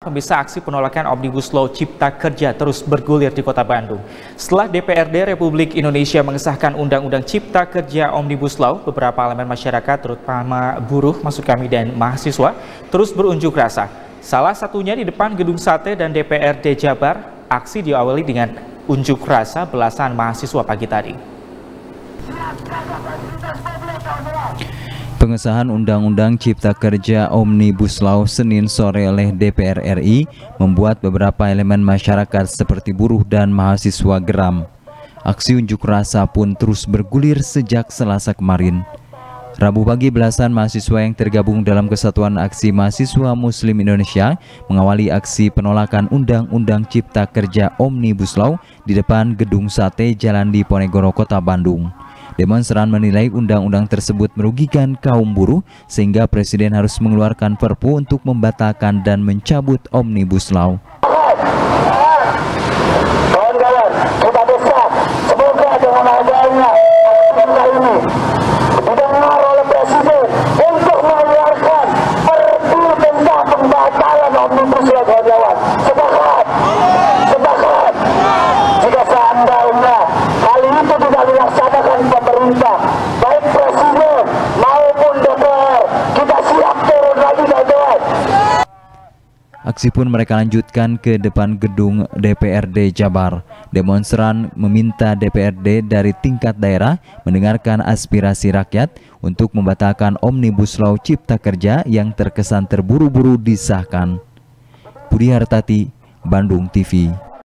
Pemirsa, aksi penolakan Omnibus Law Cipta Kerja terus bergulir di Kota Bandung. Setelah DPRD Republik Indonesia mengesahkan Undang-Undang Cipta Kerja Omnibus Law, beberapa elemen masyarakat, terutama buruh, maksud kami, dan mahasiswa, terus berunjuk rasa. Salah satunya di depan Gedung Sate dan DPRD Jabar. Aksi diawali dengan unjuk rasa belasan mahasiswa pagi tadi. Pengesahan Undang-Undang Cipta Kerja Omnibus Law Senin sore oleh DPR RI membuat beberapa elemen masyarakat seperti buruh dan mahasiswa geram. Aksi unjuk rasa pun terus bergulir sejak Selasa kemarin. Rabu pagi, belasan mahasiswa yang tergabung dalam Kesatuan Aksi Mahasiswa Muslim Indonesia mengawali aksi penolakan Undang-Undang Cipta Kerja Omnibus Law di depan Gedung Sate Jalan Diponegoro, Kota Bandung. Demonstran menilai undang-undang tersebut merugikan kaum buruh sehingga Presiden harus mengeluarkan Perpu untuk membatalkan dan mencabut Omnibus Law. Kawan-kawan, kita desak, semoga dengan adanya ini didengar oleh Presiden untuk mengeluarkan Perpu tentang pembatalan Omnibus Law, kawan-kawan. Sepakat, sepakat. Jika seandainya kali itu tidak dilaksanakan pemerintah, baik Presiden maupun DPR, kita siap turun lagi, kawan-kawan. Aksi pun mereka lanjutkan ke depan gedung DPRD Jabar. Demonstran meminta DPRD dari tingkat daerah mendengarkan aspirasi rakyat untuk membatalkan Omnibus Law Cipta Kerja yang terkesan terburu-buru disahkan. Budi Hartati, Bandung TV.